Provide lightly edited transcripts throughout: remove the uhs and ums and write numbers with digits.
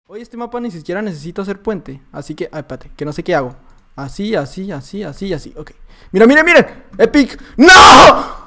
Hoy este mapa ni siquiera necesito hacer puente. Así que, ay, espérate, que no sé qué hago. Así, así, así, así, así, ok. Mira, miren, miren, Epic. ¡No!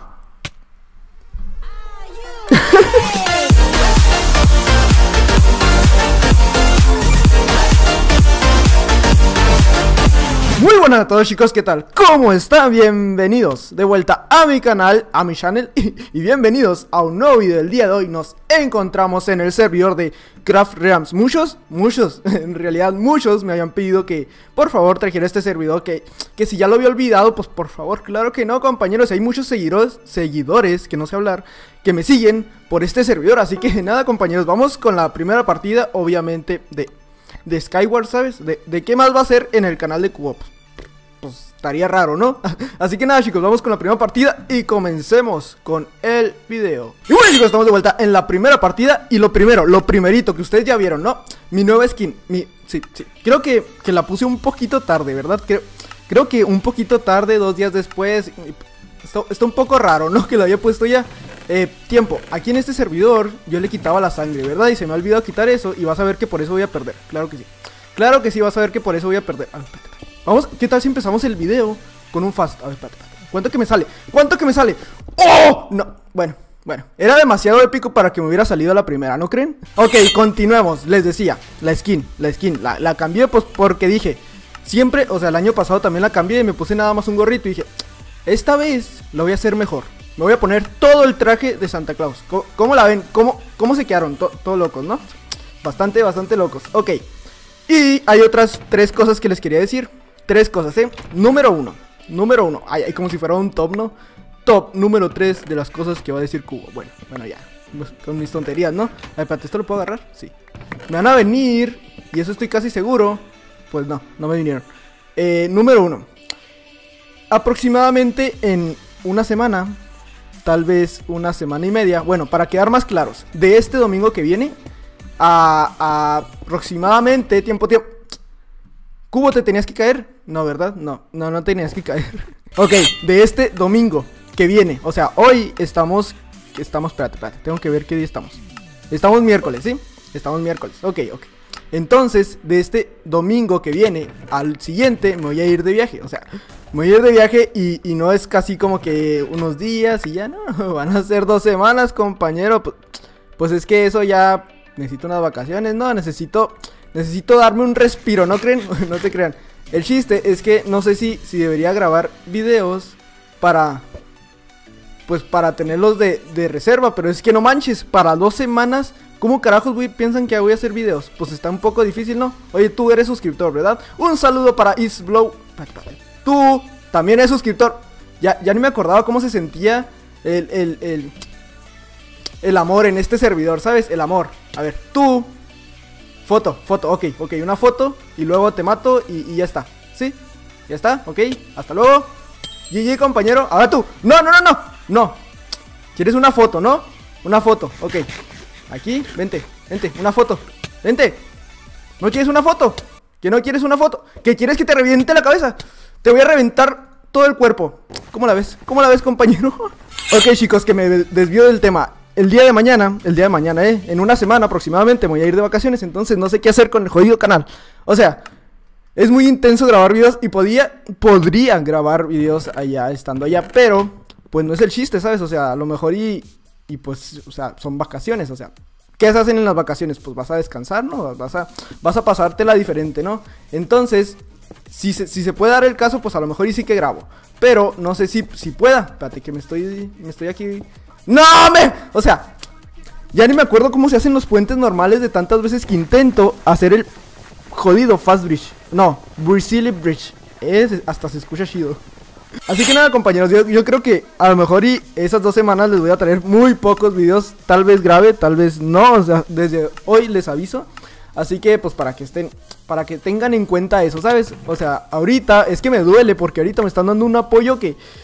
Muy buenas a todos, chicos, ¿qué tal? ¿Cómo están? Bienvenidos de vuelta a mi canal, a mi channel y bienvenidos a un nuevo video. El día de hoy nos encontramos en el servidor de Craft Realms. Muchos, en realidad muchos me habían pedido que por favor trajera este servidor, que si ya lo había olvidado, pues por favor, claro que no, compañeros. Hay muchos seguidores, que no sé hablar, que me siguen por este servidor. Así que nada, compañeros, vamos con la primera partida, obviamente de Skyward, ¿sabes? ¿De qué más va a ser en el canal de Cubo? Pues estaría raro, ¿no? Así que nada, chicos, vamos con la primera partida y comencemos con el video. Y bueno, chicos, estamos de vuelta en la primera partida. Y lo primerito que ustedes ya vieron, ¿no? Mi nueva skin, sí, creo que la puse un poquito tarde, ¿verdad? Creo que un poquito tarde, 2 días después. Está un poco raro, ¿no? Que lo había puesto ya. Tiempo, aquí en este servidor yo le quitaba la sangre, ¿verdad? Y se me ha olvidado quitar eso y vas a ver que por eso voy a perder. Claro que sí. Claro que sí, vas a ver que por eso voy a perder. A ver, espérate. Vamos, ¿qué tal si empezamos el video con un fast? A ver, espérate. ¿Cuánto que me sale? ¿Cuánto que me sale? ¡Oh! No, bueno, era demasiado épico para que me hubiera salido la primera, ¿no creen? Ok, continuemos, les decía, la skin, la cambié pues porque dije, siempre, o sea, el año pasado también la cambié y me puse nada más un gorrito y dije, esta vez lo voy a hacer mejor. Me voy a poner todo el traje de Santa Claus. ¿Cómo la ven? ¿Cómo se quedaron? Todo locos, ¿no? Bastante locos. Ok. Y hay otras 3 cosas que les quería decir. 3 cosas, Número uno. Ay, como si fuera un top, ¿no? Top número 3 de las cosas que va a decir Cubo. Bueno, ya. Con mis tonterías, ¿no? Ay, espérate, ¿esto lo puedo agarrar? Sí. Me van a venir. Y eso estoy casi seguro. Pues no me vinieron. Número 1. Aproximadamente en una semana, tal vez una semana y media. Bueno, para quedar más claros, de este domingo que viene a aproximadamente tiempo. ¿Cubo, te tenías que caer? No, ¿verdad? No tenías que caer. Ok, de este domingo que viene, o sea, hoy estamos, espérate, tengo que ver qué día estamos. Estamos miércoles, ¿sí? Estamos miércoles, ok. Entonces, de este domingo que viene al siguiente me voy a ir de viaje, o sea, me voy a ir de viaje y no es casi como que unos días y ya no, van a ser 2 semanas, compañero. Pues es que eso ya, necesito unas vacaciones, ¿no? Necesito darme un respiro, ¿no creen? No te crean. El chiste es que no sé si debería grabar videos para tenerlos de reserva, pero es que no manches, para 2 semanas... ¿Cómo carajos piensan que voy a hacer videos? Pues está un poco difícil, ¿no? Oye, tú eres suscriptor, ¿verdad? Un saludo para Isblow. Tú también eres suscriptor. Ya ni me acordaba cómo se sentía el amor en este servidor, ¿sabes? El amor. A ver, tú. Foto, ok, una foto. Y luego te mato y ya está. ¿Sí? Ya está, ok. Hasta luego. GG, compañero. Ahora tú. No. ¿Quieres una foto, no? Una foto, ok. Aquí, vente, una foto. Vente. ¿No quieres una foto? ¿Que no quieres una foto? ¿Que quieres que te reviente la cabeza? Te voy a reventar todo el cuerpo. ¿Cómo la ves? Compañero? Ok, chicos, que me desvío del tema. El día de mañana, en una semana aproximadamente me voy a ir de vacaciones. Entonces no sé qué hacer con el jodido canal. O sea, es muy intenso grabar videos. Y podría grabar videos allá, estando allá. Pero, pues no es el chiste, ¿sabes? O sea, a lo mejor y pues, o sea, son vacaciones, o sea, ¿qué se hacen en las vacaciones? Pues vas a descansar, ¿no? Vas a pasártela diferente, ¿no? Entonces, si se puede dar el caso, pues a lo mejor y sí que grabo. Pero no sé si pueda. Espérate que me estoy aquí. ¡No, O sea, ya ni me acuerdo cómo se hacen los puentes normales de tantas veces que intento hacer el jodido Fast Bridge. No, Brazilian Bridge. Hasta se escucha chido. Así que nada, compañeros, yo creo que a lo mejor y esas 2 semanas les voy a traer muy pocos videos. Tal vez grabe, tal vez no, o sea, desde hoy les aviso. Así que pues para que tengan en cuenta eso, ¿sabes? O sea, ahorita es que me duele porque ahorita me están dando un apoyo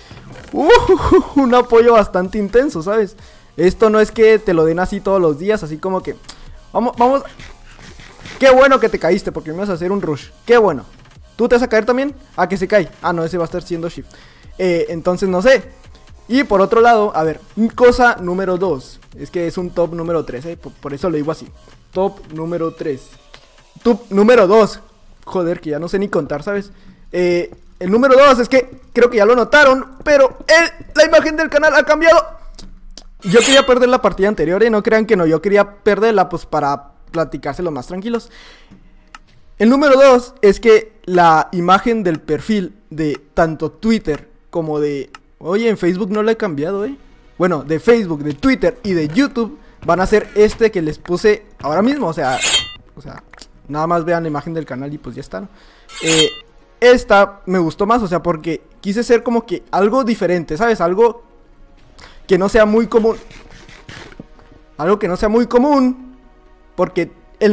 un apoyo bastante intenso, ¿sabes? Esto no es que te lo den así todos los días, así como que vamos. Qué bueno que te caíste porque me vas a hacer un rush, qué bueno. ¿Tú te vas a caer también? Ah, que se cae. Ah, no, ese va a estar siendo shift. Entonces no sé. Y por otro lado, a ver, cosa número 2. Es que es un top número 3, por eso lo digo así. Top número 3. Tub número 2. Joder, que ya no sé ni contar, ¿sabes? El número 2 es que creo que ya lo notaron, pero la imagen del canal ha cambiado. Yo quería perder la partida anterior y no crean que no, yo quería perderla pues para platicárselo más tranquilos. El número 2 es que la imagen del perfil de tanto Twitter como de... Oye, en Facebook no la he cambiado, Bueno, de Facebook, de Twitter y de YouTube van a ser este que les puse ahora mismo, o sea, nada más vean la imagen del canal y pues ya está, ¿no? Esta me gustó más, o sea, porque quise ser como que algo diferente, ¿sabes? Algo que no sea muy común. Algo que no sea muy común, porque el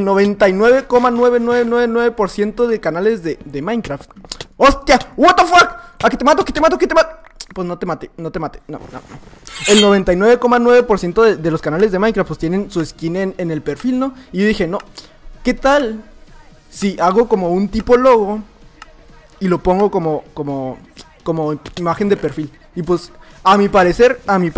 99,9999% de canales de Minecraft. ¡Hostia! ¡What the fuck! ¡A que te mato, que te mato, que te mato! Pues no te mate, no te mate, no. El 99,9% de los canales de Minecraft pues tienen su skin en el perfil, ¿no? Y yo dije, no, ¿qué tal si hago como un tipo logo y lo pongo como imagen de perfil? Y pues a mi parecer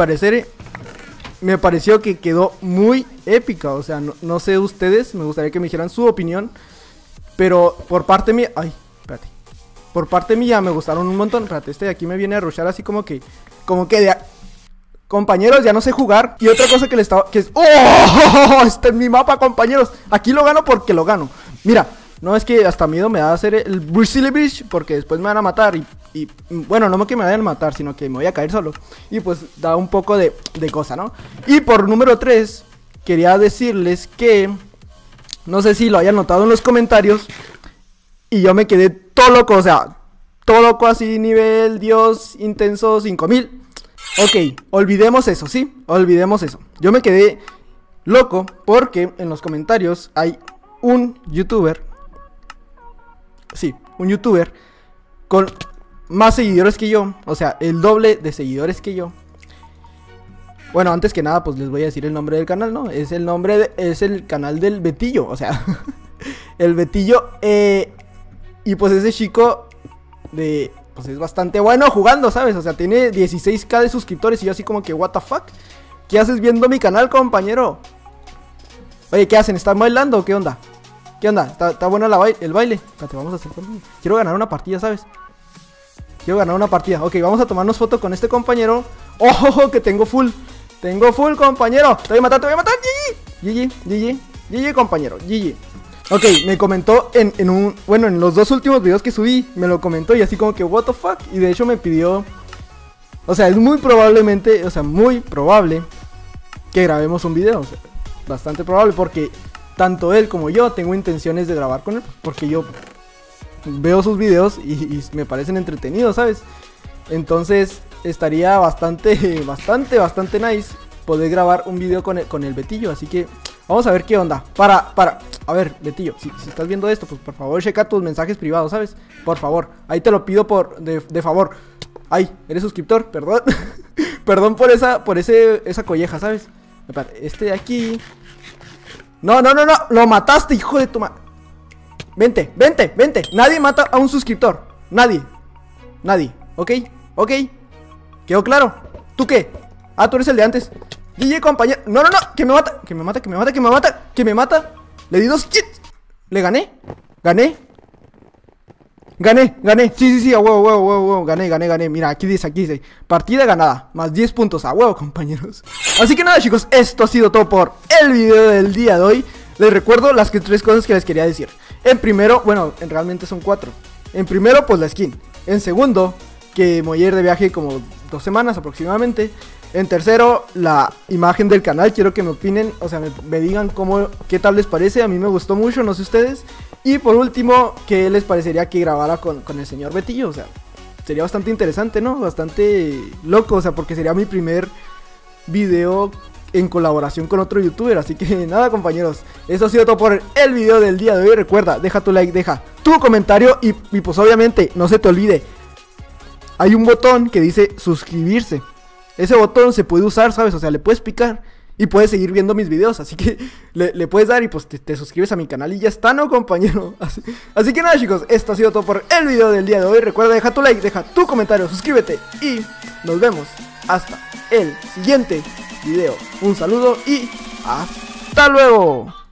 me pareció que quedó muy épica. O sea, no sé ustedes, me gustaría que me dijeran su opinión, pero por parte mía, ay, espérate, por parte mía me gustaron un montón. Espérate, este de aquí me viene a rushar así como que compañeros, ya no sé jugar. Y otra cosa que le estaba, que es, ¡oh! Este es mi mapa, compañeros. Aquí lo gano porque lo gano. Mira, no es que hasta miedo me da hacer el Bruce Bridge, porque después me van a matar y bueno, no que me vayan a matar, sino que me voy a caer solo. Y pues da un poco de cosa, ¿no? Y por número 3, quería decirles que no sé si lo hayan notado en los comentarios, y yo me quedé todo loco, o sea, todo loco así, nivel Dios intenso 5000. Ok, olvidemos eso, ¿sí? Olvidemos eso. Yo me quedé loco porque en los comentarios hay un youtuber. Sí, un youtuber con más seguidores que yo. O sea, el doble de seguidores que yo. Bueno, antes que nada, pues les voy a decir el nombre del canal, ¿no? Es el canal del Betillo, o sea, el Betillo. Y pues ese chico pues es bastante bueno jugando, ¿sabes? O sea, tiene 16k de suscriptores y yo así como que, what the fuck. ¿Qué haces viendo mi canal, compañero? Oye, ¿qué hacen? ¿Están bailando o qué onda? ¿Qué onda? ¿Está bueno el baile? Espérate, vamos a hacer... Quiero ganar una partida, ¿sabes? Quiero ganar una partida. Ok, vamos a tomarnos foto con este compañero. ¡Oh, que tengo full! Tengo full, compañero. Te voy a matar, te voy a matar. GG, compañero. GG. Ok, me comentó bueno, en los 2 últimos videos que subí, me lo comentó y así como que, what the fuck. Y de hecho me pidió... O sea, es muy probable que grabemos un video. O sea, bastante probable porque tanto él como yo tengo intenciones de grabar con él, porque yo veo sus videos y me parecen entretenidos, ¿sabes? Entonces estaría bastante nice poder grabar un video con el Betillo. Así que vamos a ver qué onda. A ver, Betillo, si estás viendo esto, pues por favor checa tus mensajes privados, ¿sabes? Por favor, ahí te lo pido de favor. Ay, eres suscriptor, perdón. Perdón por esa colleja, ¿sabes? Este de aquí. No, lo mataste, hijo de tu madre. Vente. Nadie mata a un suscriptor. Nadie, ¿ok? ¿Quedó claro? ¿Tú qué? Ah, tú eres el de antes. GG, compañero. No, que me mata. Le di 2 hits. ¿Le gané? Gané. Sí, a huevo. Gané. Mira, aquí dice. Partida ganada. Más 10 puntos. A huevo, compañeros. Así que nada, chicos. Esto ha sido todo por el video del día de hoy. Les recuerdo las 3 cosas que les quería decir. En primero, bueno, realmente son 4. En primero, pues la skin. En segundo, que me voy a ir de viaje como 2 semanas aproximadamente. En tercero, la imagen del canal. Quiero que me opinen, o sea, me digan qué tal les parece. A mí me gustó mucho, no sé ustedes. Y por último, ¿qué les parecería que grabara con el señor Betillo? O sea, sería bastante interesante, ¿no? Bastante loco, o sea, porque sería mi primer video en colaboración con otro youtuber. Así que nada, compañeros, eso ha sido todo por el video del día de hoy. Recuerda, deja tu like, deja tu comentario y pues obviamente no se te olvide, hay un botón que dice suscribirse. Ese botón se puede usar, ¿sabes? O sea, le puedes picar y puedes seguir viendo mis videos. Así que le puedes dar y pues te suscribes a mi canal y ya está, ¿no, compañero? Así que nada, chicos, esto ha sido todo por el video del día de hoy. Recuerda, deja tu like, deja tu comentario, suscríbete y nos vemos hasta el siguiente video. Un saludo y hasta luego.